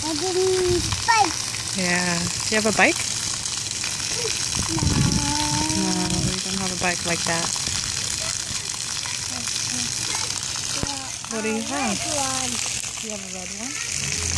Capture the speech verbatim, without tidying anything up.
I didn't bike. Yeah. Do you have a bike? No. No, we don't have a bike like that. What do you have? Red one. Do you have a red one?